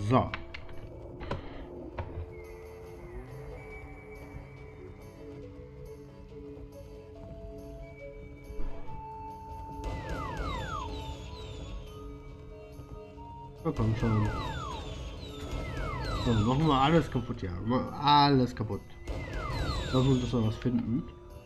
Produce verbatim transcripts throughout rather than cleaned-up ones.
So. Na komm schon. So, machen wir alles kaputt, ja. Machen wir alles kaputt. Lassen wir, dass wir was finden.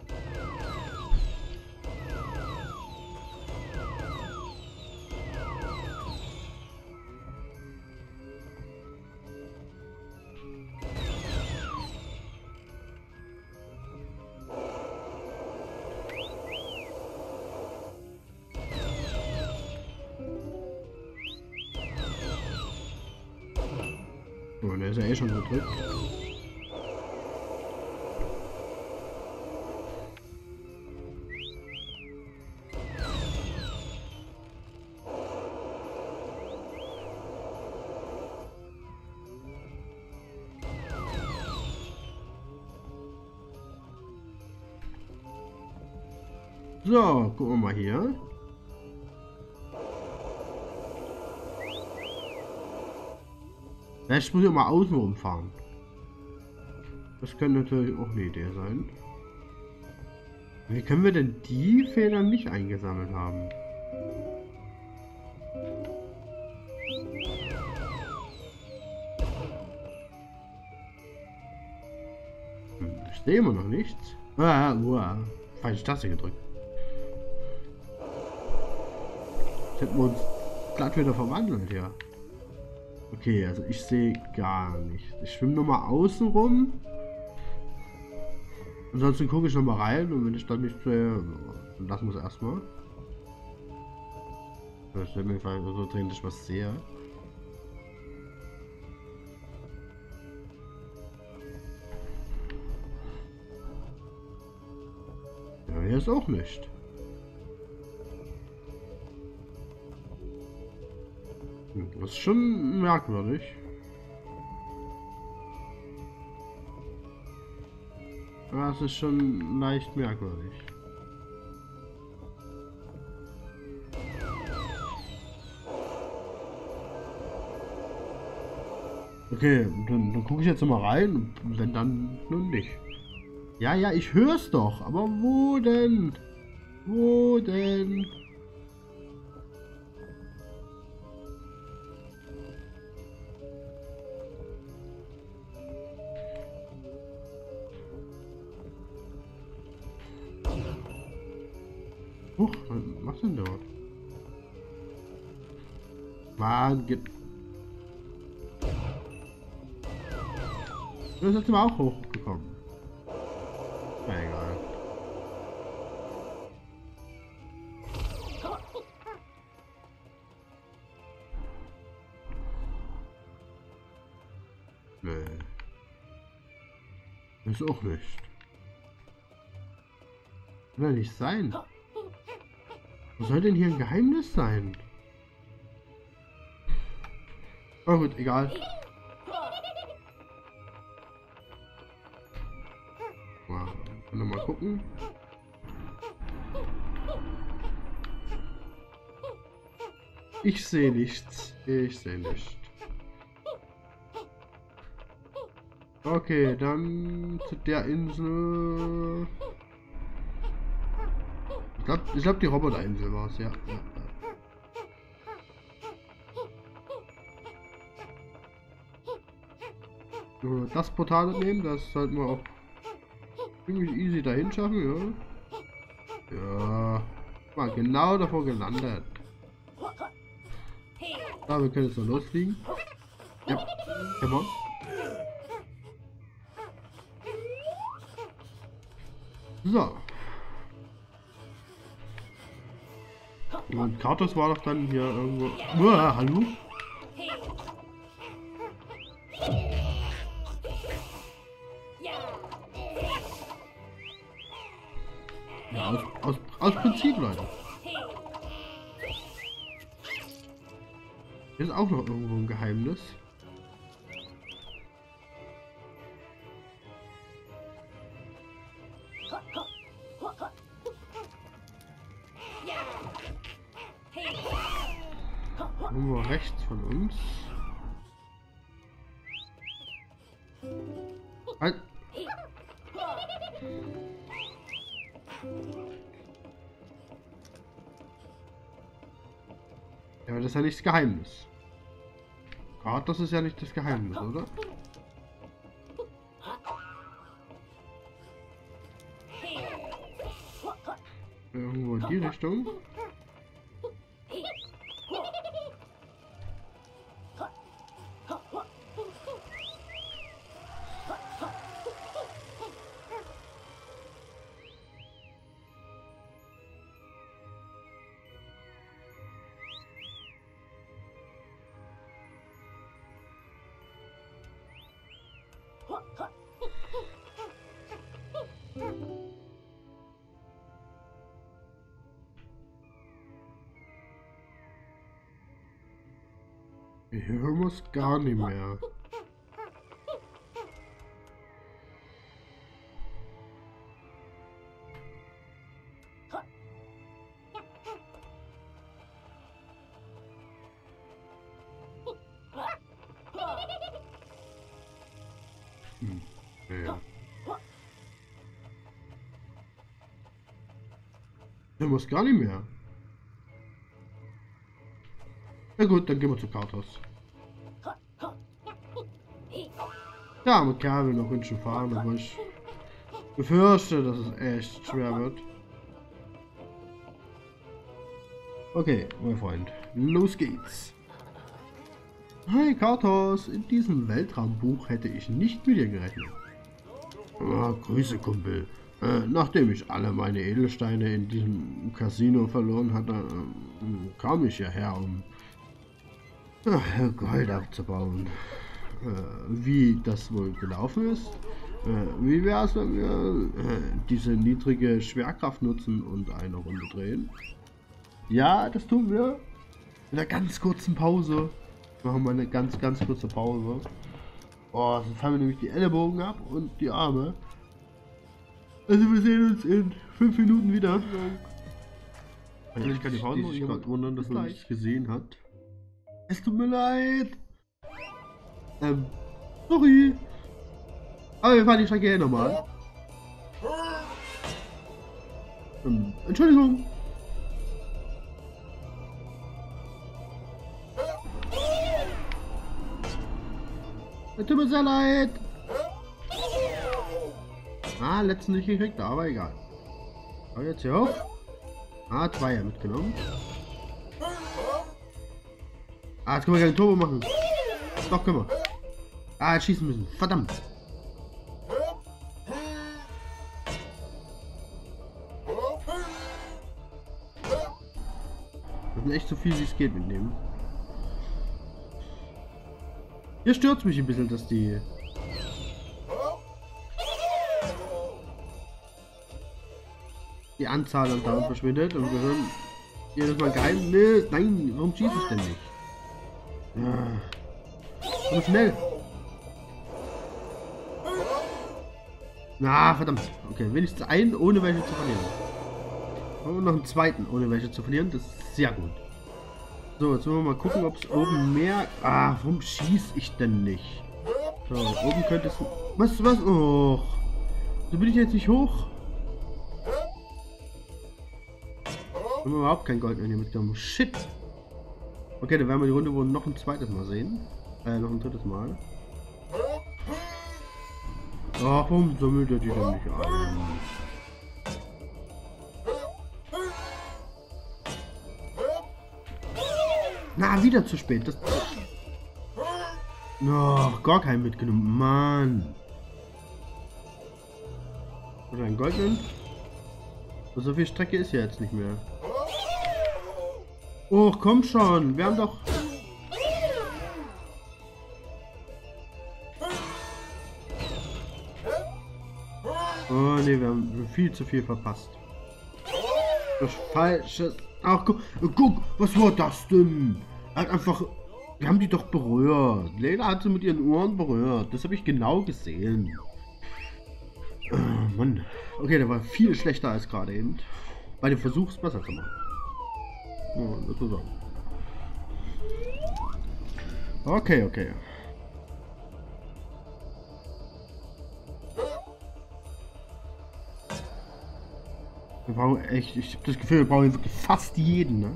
Oh, der ist ja eh schon gedrückt. So, gucken wir mal hier. Vielleicht muss ich mal außen rumfahren. Das könnte natürlich auch eine Idee sein. Wie können wir denn die Fehler nicht eingesammelt haben? Hm, ich sehe immer noch nichts. Ah, uah, falsche Taste gedrückt. Jetzt hätten wir uns glatt wieder verwandelt, ja. Okay, also ich sehe gar nichts. Ich schwimme nochmal außen rum. Ansonsten gucke ich nochmal rein und wenn ich dann nicht sehe, dann lassen wir es erstmal. Ich will mir so drehen, dass ich was sehe. Ja, hier ist auch nicht. Das ist schon merkwürdig. Das ist schon leicht merkwürdig. Okay, dann, dann gucke ich jetzt mal rein und wenn dann nun nicht. Ja, ja, ich höre es doch, aber wo denn? Wo denn? Huch, was machst du denn dort? Mann, geht. Du bist jetzt aber auch hochgekommen. Na egal. Nee. Das ist auch nicht. Kann ja nicht sein. Was soll denn hier ein Geheimnis sein? Oh gut, egal. Mal, noch mal gucken. Ich sehe nichts. Ich sehe nicht. Okay, dann zu der Insel. Ich glaube, ich glaub, die Roboterinsel war es, ja. ja, ja. Das Portal nehmen, das sollten wir auch ziemlich easy dahin schaffen, ja. Ja, mal genau davor gelandet. Da, wir können jetzt noch losfliegen. Ja, come on. So. Und Kartos war doch dann hier irgendwo. Uah, hallo? Ja, aus, aus, aus Prinzip, Leute. Hier ist auch noch irgendwo ein Geheimnis. Irgendwo rechts von uns. Ja, aber das ist ja nicht das Geheimnis. Gerade das ist ja nicht das Geheimnis, oder? Irgendwo in die Richtung. Ich höre es gar nicht mehr. Hm. Ja. Ich höre es gar nicht mehr. Na gut, dann gehen wir zu Katos. Ja, mit Kerl will noch ganz schön fahren, aber ich befürchte, dass es echt schwer wird. Okay, mein Freund, los geht's. Hi Katos, in diesem Weltraumbuch hätte ich nicht mit dir gerechnet. Ah, Grüße Kumpel. Äh, nachdem ich alle meine Edelsteine in diesem Casino verloren hatte, äh, kam ich hierher, um äh, Gold abzubauen. Äh, wie das wohl gelaufen ist? Äh, wie wäre es, wenn wir äh, diese niedrige Schwerkraft nutzen und eine Runde drehen? Ja, das tun wir. In einer ganz kurzen Pause. Machen wir eine ganz, ganz kurze Pause. Oh, sonst haben wir nämlich die Ellenbogen ab und die Arme. Also wir sehen uns in fünf Minuten wieder. Also ich kann die Pause machen. Ich gerade wundern, dass man mich gesehen hat. Es tut mir leid. Ähm, sorry. Aber wir fahren die Strecke hier nochmal. Ähm, Entschuldigung. Es tut mir sehr leid. Ah, letzten nicht gekriegt, aber egal. Aber jetzt hier hoch. Ah, zwei mitgenommen. Ah, jetzt können wir kein Turbo machen. Doch, können wir. Ah, jetzt schießen müssen. Verdammt. Wir müssen echt so viel wie es geht mitnehmen. Hier stört es mich ein bisschen, dass die die Anzahl an Daumen verschwindet und wir hören jedes Mal geheim. Nee, nein, warum schieße ich denn nicht? Ja. Komm schnell. Na, verdammt. Okay, wenigstens einen, ohne welche zu verlieren. Und noch einen zweiten, ohne welche zu verlieren. Das ist sehr gut. So, jetzt wollen wir mal gucken, ob es oben mehr... Ah, warum schieße ich denn nicht? So, oben könnte es... Was, was? Oh. So bin ich jetzt nicht hoch. Haben wir überhaupt kein Gold mehr hier mitgenommen. Shit. Okay, dann werden wir die Runde wohl noch ein zweites Mal sehen. Äh, noch ein drittes Mal. Ach, warum sammelt er die denn nicht ein? Na, wieder zu spät. Das... Oh, gar keinen mitgenommen. Mann. Oder ein Goldmund? So viel Strecke ist ja jetzt nicht mehr. Oh, komm schon. Wir haben doch... Oh ne, wir haben viel zu viel verpasst. Das Falsche. Ach, guck, guck, was war das denn? Er hat einfach... Wir haben die doch berührt. Leila hat sie mit ihren Ohren berührt. Das habe ich genau gesehen. Oh, Mann. Okay, der war viel schlechter als gerade eben. Bei dem Versuch es besser zu machen. Oh, sozusagen. Okay, okay. Wir brauchen echt, ich habe das Gefühl, wir brauchen wirklich fast jeden, ne?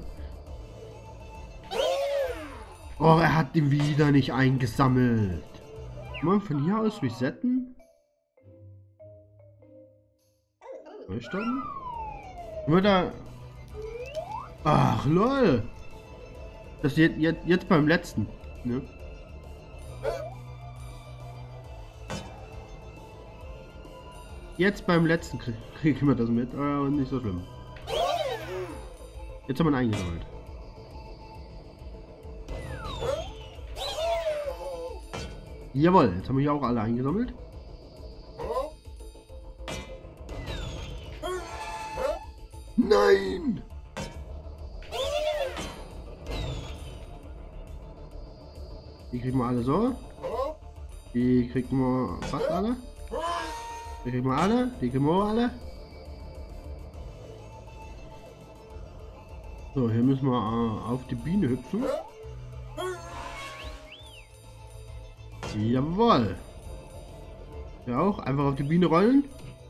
Oh, er hat ihn wieder nicht eingesammelt. Mal von hier aus resetten. Neustarten. Immer da. Ach lol. Das jetzt, jetzt, jetzt beim letzten. Ne? Jetzt beim letzten krieg, kriegen wir das mit. Aber nicht so schlimm. Jetzt haben wir ihn eingesammelt. Jawohl, jetzt haben wir hier auch alle eingesammelt. Nein! Die kriegen wir alle so. Die kriegen wir fast alle. Die kriegen wir alle. Die kriegen wir auch alle. So, hier müssen wir äh, auf die Biene hüpfen. Jawohl. Ja auch. Einfach auf die Biene rollen.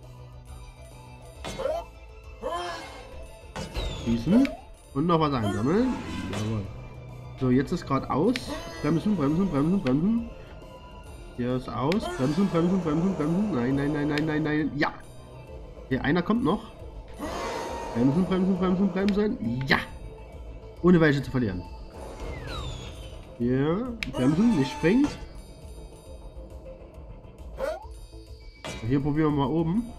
Schießen. Und noch was einsammeln. Jawohl. So, jetzt ist gerade aus. Bremsen, bremsen, bremsen, bremsen. Hier ist aus. Bremsen, bremsen, bremsen, bremsen. Nein, nein, nein, nein, nein, nein. Ja. Hier, einer kommt noch. Bremsen, bremsen, bremsen, bremsen. Ja. Ohne welche zu verlieren. Hier. Bremsen, nicht springen. Hier probieren wir mal oben.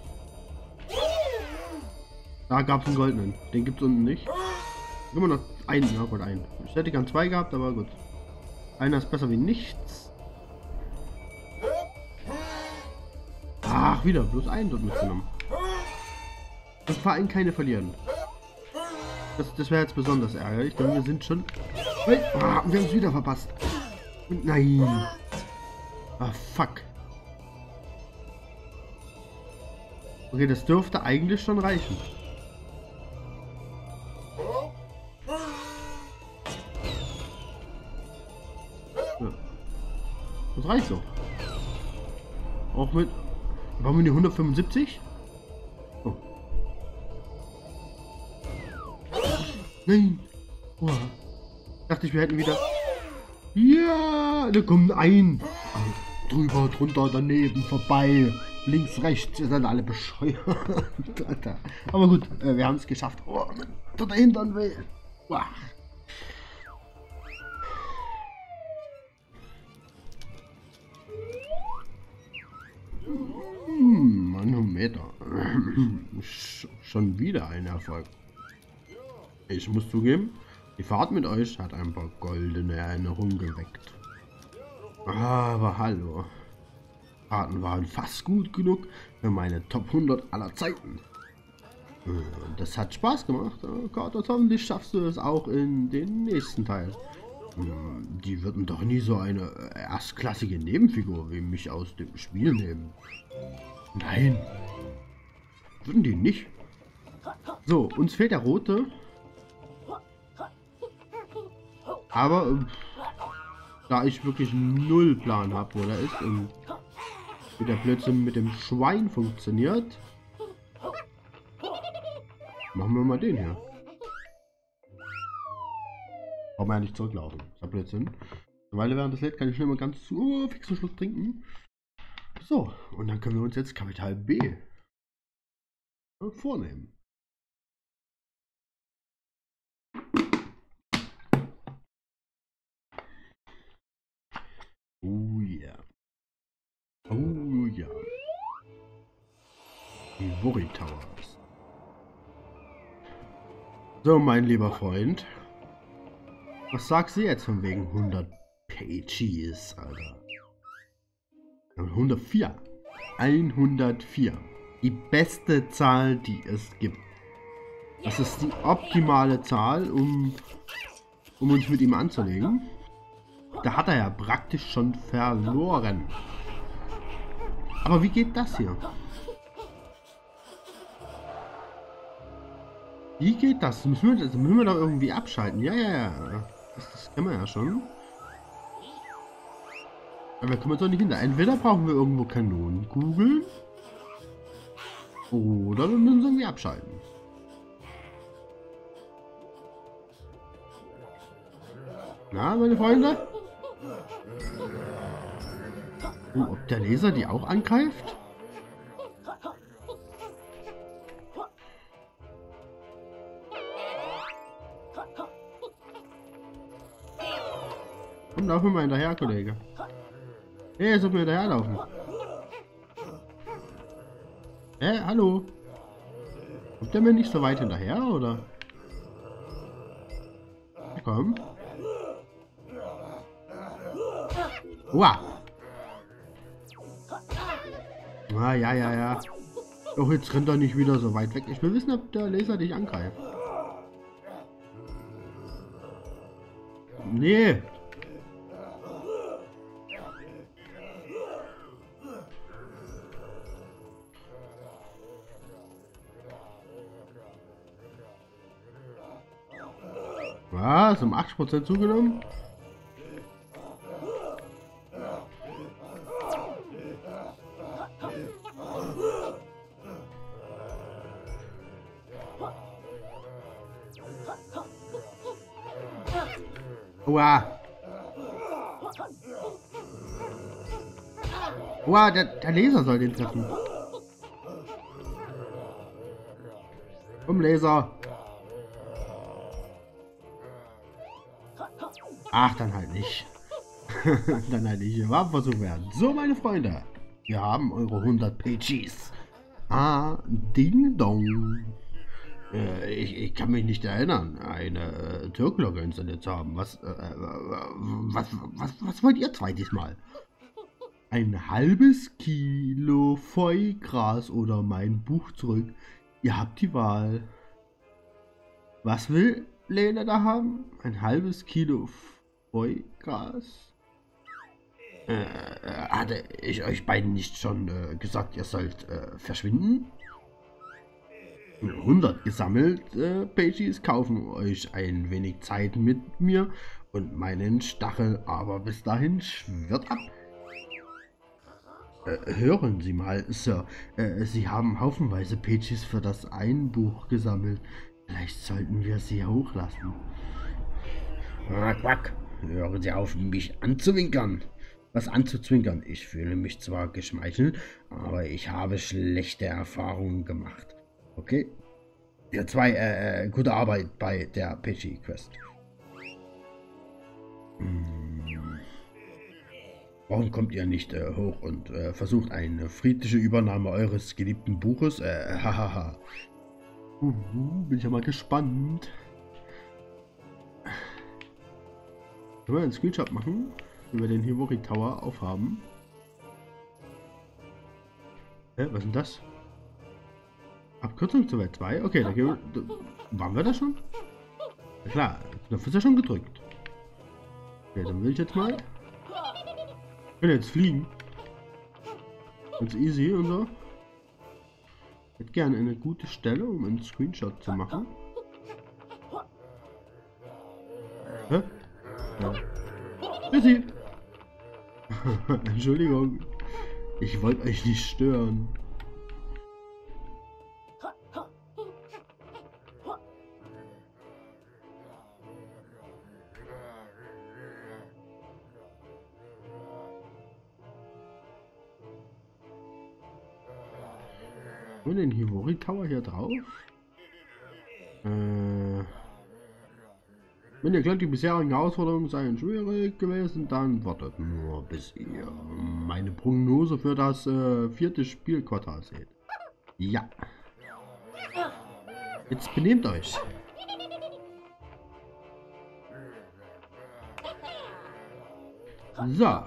Da gab es einen goldenen. Den gibt es unten nicht. Immer noch einen. Ja gut, einen. Ich hätte gern zwei gehabt, aber gut. Einer ist besser wie nichts. Ach, wieder. Bloß einen dort mitgenommen. Das Verein keine verlieren. Das, das wäre jetzt besonders ärgerlich, denn wir sind schon... Hey, oh, wir haben es wieder verpasst. Nein. Ah, fuck. Okay, das dürfte eigentlich schon reichen. Ja. Das reicht so. Auch mit... Warum die hundertfünfundsiebzig? Oh. Nein. Oh. Dachte ich, wir hätten wieder... Ja, da kommt ein. Drüber, drunter, daneben, vorbei. Links, rechts, ihr seid alle bescheuert. Aber gut, äh, wir haben es geschafft. Oh, tut der Hintern weh. Wow. Hm, Manometer. Schon wieder ein Erfolg. Ich muss zugeben, die Fahrt mit euch hat ein paar goldene Erinnerungen geweckt. Aber hallo. Fahrten waren fast gut genug für meine Top hundert aller Zeiten. Das hat Spaß gemacht. Gott, hoffentlich schaffst du es auch in den nächsten Teil. Die würden doch nie so eine erstklassige Nebenfigur wie mich aus dem Spiel nehmen. Nein. Würden die nicht. So, uns fehlt der rote. Aber äh, da ich wirklich null Plan habe, wo der ist und wie der Blödsinn mit dem Schwein funktioniert, machen wir mal den hier. Brauchen wir ja nicht zurücklaufen. Das ist der Blödsinn. Weil während das lädt kann ich schnell mal ganz zu oh, fixen Schluck trinken. So, und dann können wir uns jetzt Kapital B vornehmen. Oh ja. Yeah. Oh ja. Die Worry Towers. So, mein lieber Freund. Was sagst du jetzt von wegen hundert Pages, Alter? hundertvier. hundertvier. Die beste Zahl, die es gibt. Das ist die optimale Zahl, um, um uns mit ihm anzulegen. Da hat er ja praktisch schon verloren. Aber wie geht das hier? Wie geht das? Müssen wir, das müssen wir doch irgendwie abschalten. Ja, ja, ja. Das, das kennen wir ja schon. Aber wir kommen jetzt doch nicht hinter. Entweder brauchen wir irgendwo Kanonenkugeln. Oder wir müssen irgendwie abschalten. Na, meine Freunde? Oh, ob der Laser die auch angreift? Komm, lauf mir mal hinterher, Kollege. Hey, jetzt soll mir hinterherlaufen. Hä, hey, hallo? Kommt der mir nicht so weit hinterher, oder? Komm. Uah. Ah, ja, ja, ja. Doch, jetzt rennt er nicht wieder so weit weg. Ich will wissen, ob der Laser dich angreift. Nee. Was? Um achtzig Prozent zugenommen? Uah. Uah, der, der Laser soll den treffen. Komm, Laser. Ach, dann halt nicht. Dann halt nicht. War Versuch werden. So, meine Freunde. Wir haben eure hundert P Gs. Ah, Ding Dong. Äh, ich, ich kann mich nicht erinnern, eine äh, Türklocke installiert zu haben. Was, äh, was, was, was wollt ihr zwei diesmal? Ein halbes Kilo Feugras oder mein Buch zurück. Ihr habt die Wahl. Was will Lena da haben? Ein halbes Kilo Feugras? Äh, hatte ich euch beiden nicht schon äh, gesagt, ihr sollt äh, verschwinden? hundert gesammelt, äh, Pages kaufen euch ein wenig Zeit mit mir und meinen Stachel, aber bis dahin schwirrt ab. Äh, hören Sie mal, Sir, äh, Sie haben haufenweise Pages für das ein Buch gesammelt. Vielleicht sollten wir sie hochlassen. Quack, quack. Hören Sie auf, mich anzuwinkern. Was anzuzwinkern? Ich fühle mich zwar geschmeichelt, aber ich habe schlechte Erfahrungen gemacht. Okay. Ihr zwei, äh, äh, gute Arbeit bei der P G Quest. Hm. Warum kommt ihr nicht äh, hoch und äh, versucht eine friedliche Übernahme eures geliebten Buches? Äh, hahaha. Uh, bin ich ja mal gespannt. Können wir einen Screenshot machen, wenn wir den Hivori Tower aufhaben? Hä, was ist denn das? Abkürzung zu Welt zwei? Okay, da gehen wir, da, waren wir da schon? Ja klar, der Knopf ist ja schon gedrückt. Okay, dann will ich jetzt mal. Ich kann jetzt fliegen. Ganz easy und so. Ich hätte gerne eine gute Stelle, um einen Screenshot zu machen. Hä? Ja. Tschüssi. Entschuldigung. Ich wollte euch nicht stören. Und den Hivori Tower hier drauf. Äh, wenn ihr glaubt, die bisherigen Herausforderungen seien schwierig gewesen, dann wartet nur, bis ihr meine Prognose für das äh, vierte Spielquartal seht. Ja. Jetzt benehmt euch. So.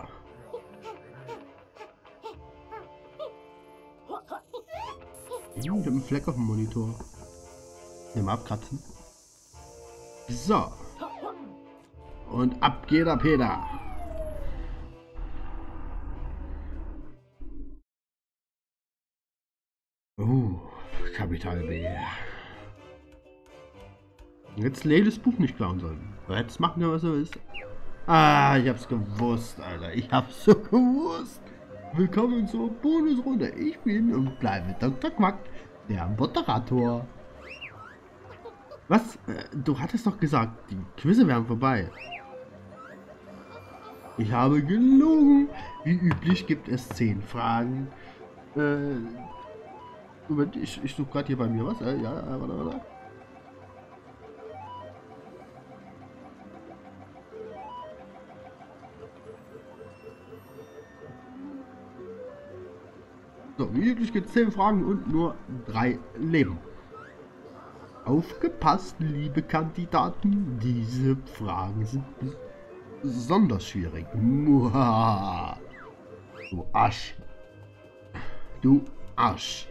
Ich habe einen Fleck auf dem Monitor. Den mal abkratzen. So. Und ab geht der Peter. Oh, Kapital B. Jetzt lädt das Buch nicht klauen sollen. Jetzt machen wir, was er ist. Ah, ich hab's gewusst, Alter. Ich hab's so gewusst. Willkommen zur Bonusrunde. Ich bin und bleibe Doktor Quack, der Moderator. Was? Äh, du hattest doch gesagt, die Quizze wären vorbei. Ich habe gelogen. Wie üblich gibt es zehn Fragen. Äh, Moment, ich, ich suche gerade hier bei mir was. Äh, ja, äh, warte, warte. So, wie üblich gibt es zehn Fragen und nur drei Leben. Aufgepasst, liebe Kandidaten, diese Fragen sind besonders schwierig. Muhaha. Du Arsch. Du Arsch.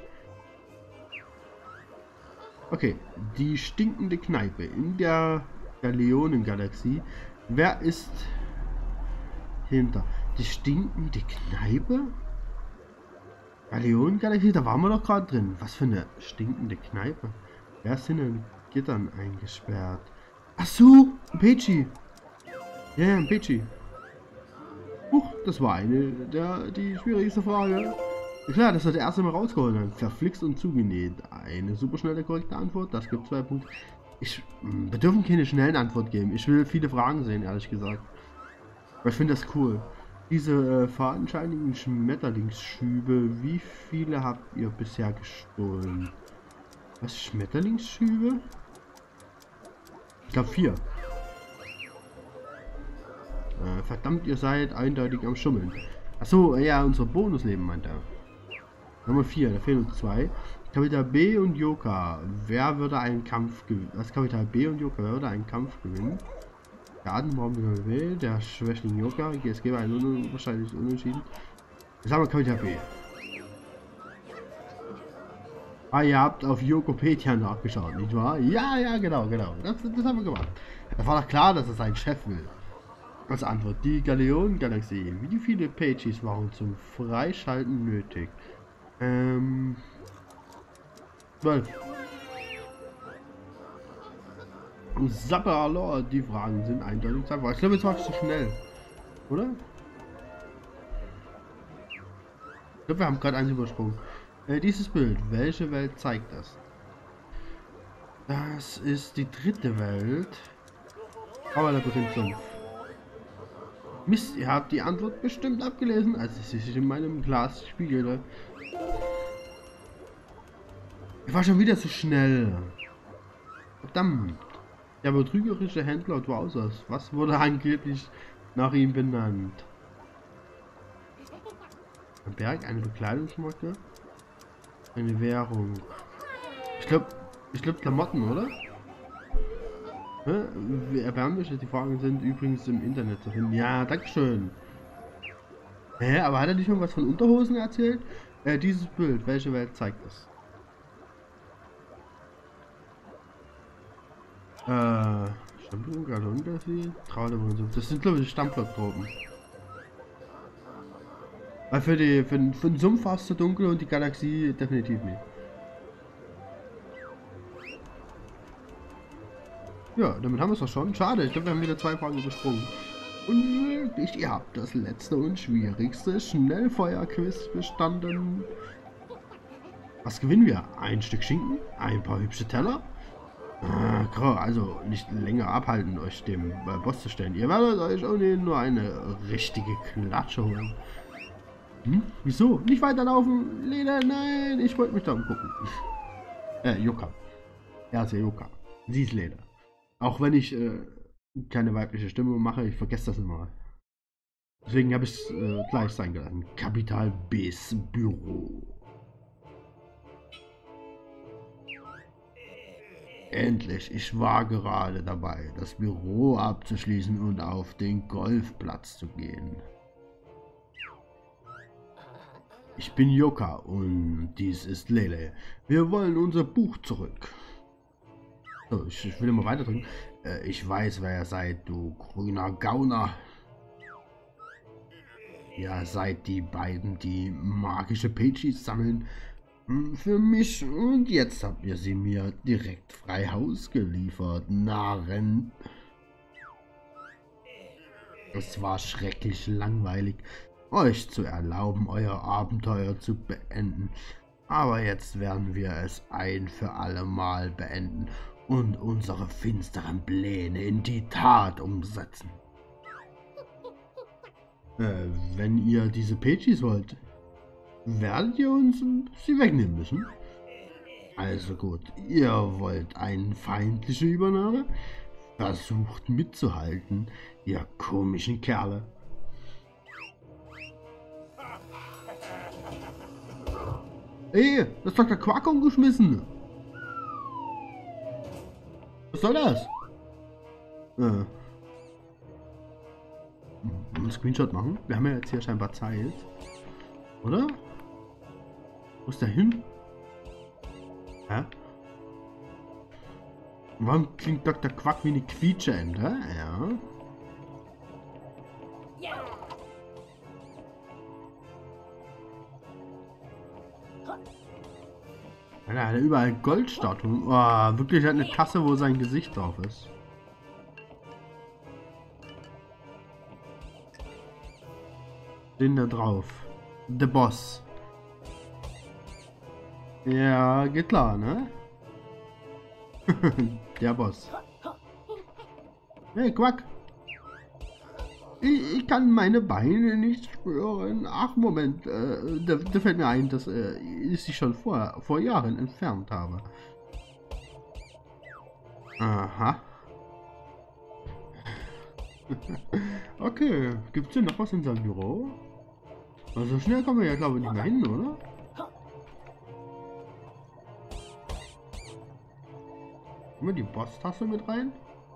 Okay, die stinkende Kneipe in der Galeonengalaxie. Wer ist hinter? Die stinkende Kneipe? Galeonengalaxie, da waren wir doch gerade drin. Was für eine stinkende Kneipe. Wer ist hinter den Gittern eingesperrt? Ach so, Peachy. Ja, ja, Peachy. Huch, das war eine der die schwierigste Frage. Ja, klar, das hat der erste Mal rausgeholt. Dann verflixt und zugenäht. Eine super schnelle korrekte Antwort. Das gibt zwei Punkte. Ich, wir dürfen keine schnellen Antwort geben. Ich will viele Fragen sehen, ehrlich gesagt. Aber ich finde das cool. Diese äh, fadenscheinigen Schmetterlingsschübe, wie viele habt ihr bisher gestohlen? Was, Schmetterlingsschübe? Ich glaube vier. Äh, verdammt, ihr seid eindeutig am Schummeln. Achso, ja, unsere Bonusleben meint er. Nummer vier, da fehlen uns zwei. Kapital B und Yoka. Wer würde einen Kampf gewinnen? Was Kapital B und Yoka? Wer würde einen Kampf gewinnen? Der Atembombe B, der Schwächling Yoka. Es gäbe einen un wahrscheinlich Unentschieden. Jetzt haben wir Kapital B. Ah, ihr habt auf Yokopedia nachgeschaut, nicht wahr? Ja, ja, genau, genau. Das, das haben wir gemacht. Es war doch klar, dass es ein Chef will. Als Antwort, die Galeonengalaxie. Wie viele Pages waren zum Freischalten nötig? Ähm... zwölf. Sapperalor, die Fragen sind eindeutig einfach. Ich glaube, jetzt war ich zu schnell. Oder? Ich glaube, wir haben gerade eins übersprungen. Äh, dieses Bild, welche Welt zeigt das? Das ist die dritte Welt. Aber Labyrinth fünf. Mist, ihr habt die Antwort bestimmt abgelesen, als es sich in meinem Glas spiegelte. Ich war schon wieder zu schnell. Verdammt. Der betrügerische Händler Dwowsers. Was wurde angeblich nach ihm benannt? Ein Berg, eine Bekleidungsmarke, eine Währung. Ich glaube, ich glaube Klamotten, oder? Wie erbärmlich, die Fragen sind übrigens im Internet zu finden. Ja, dankeschön. Hä, aber hat er nicht noch was von Unterhosen erzählt? Äh, dieses Bild, welche Welt zeigt das? Äh, Stammblock, Galongaffee, Traudem, das sind glaube ich Stammblock-Tropen. Weil für, die, für, den, für den Sumpf war es zu dunkel und die Galaxie definitiv nicht. Ja, damit haben wir es doch schon. Schade, ich glaube, wir haben wieder zwei Fragen übersprungen. Unmöglich, ihr habt das letzte und schwierigste Schnellfeuer-Quiz bestanden. Was gewinnen wir? Ein Stück Schinken? Ein paar hübsche Teller? Ah, also nicht länger abhalten, euch dem äh, Boss zu stellen. Ihr werdet euch ohnehin nur eine richtige Klatsche holen. Hm? Wieso? Nicht weiterlaufen? Lena, nein, ich wollte mich da umgucken. äh, Yoka. Ja, ist ja Yoka. Sie ist Lena. Auch wenn ich äh, keine weibliche Stimme mache, ich vergesse das immer. Deswegen habe ich es äh, gleich sein gelassen. Kapital B's Büro. Endlich, ich war gerade dabei, das Büro abzuschließen und auf den Golfplatz zu gehen. Ich bin Yoka und dies ist Lele. Wir wollen unser Buch zurück. So, ich, ich will immer weiter drücken. Äh, ich weiß, wer ihr seid, du grüner Gauner. Ihr seid die beiden, die magische Pages sammeln. Für mich, und jetzt habt ihr sie mir direkt frei Haus geliefert, Narren. Es war schrecklich langweilig, euch zu erlauben, euer Abenteuer zu beenden. Aber jetzt werden wir es ein für alle Mal beenden und unsere finsteren Pläne in die Tat umsetzen. Äh, wenn ihr diese Pages wollt, werdet ihr uns sie wegnehmen müssen. Also gut, ihr wollt eine feindliche Übernahme? Versucht mitzuhalten, ihr komischen Kerle. Ey, das ist doch der Quark umgeschmissen. Was soll das? Äh. Einen Screenshot machen? Wir haben ja jetzt hier scheinbar Zeit. Oder? Wo ist der hin? Hä? Warum klingt Doktor Quack wie eine Quietscheente? Ja. Alter, hat er überall Goldstatuen. Oh, wirklich hat eine Tasse, wo sein Gesicht drauf ist. Den da drauf. The Boss. Ja, geht klar, ne? Der Boss. Hey, Quack. Ich, ich kann meine Beine nicht spüren. Ach, Moment. Äh, da, da fällt mir ein, dass äh, ich sie schon vor, vor Jahren entfernt habe. Aha. Okay. Gibt es hier noch was in seinem Büro? Also schnell kommen wir ja, glaube ich, nicht mehr hin, oder? Nehmen wir die Boss-Tasse mit rein?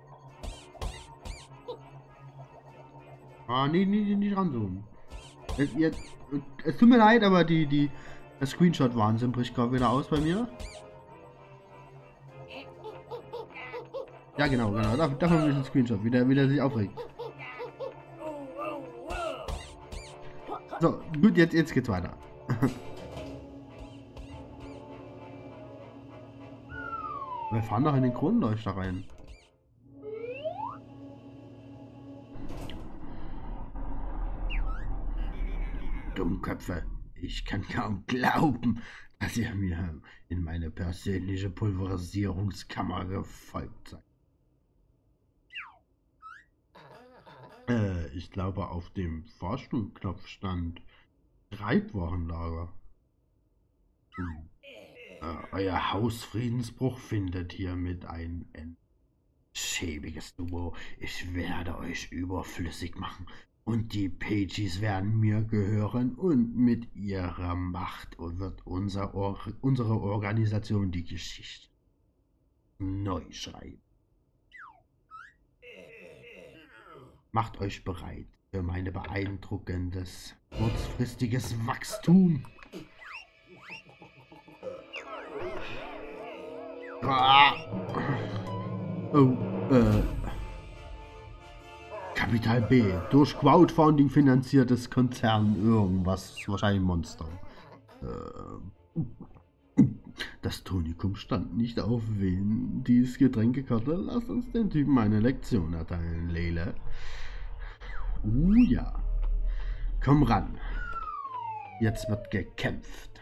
Ah, nee, nee, nicht ranzoomen. Es, jetzt, es tut mir leid, aber die, die, das Screenshot-Wahnsinn bricht gerade wieder aus bei mir. Ja, genau, genau. Davon da will ich einen Screenshot, wie der, wie der sich aufregt. So, gut, jetzt, jetzt geht's weiter. Wir fahren doch in den Kronleuchter rein. Dummköpfe, ich kann kaum glauben, dass ihr mir in meine persönliche Pulverisierungskammer gefolgt seid. Äh, ich glaube, auf dem Fahrstuhlknopf stand Treibwochenlager. Hm. Äh, euer Hausfriedensbruch findet hiermit ein Ende. Schäbiges Duo, ich werde euch überflüssig machen. Und die Pages werden mir gehören und mit ihrer Macht wird unser Or unsere Organisation die Geschichte neu schreiben. Macht euch bereit für meine beeindruckendes, kurzfristiges Wachstum. Ah. Oh, äh... Kapital B, durch Crowdfunding finanziertes Konzern irgendwas, wahrscheinlich Monster. Äh, das Tonikum stand nicht auf wen. Dies Getränkekarte, lasst uns den Typen eine Lektion erteilen, Lele. Uh ja. Komm ran. Jetzt wird gekämpft.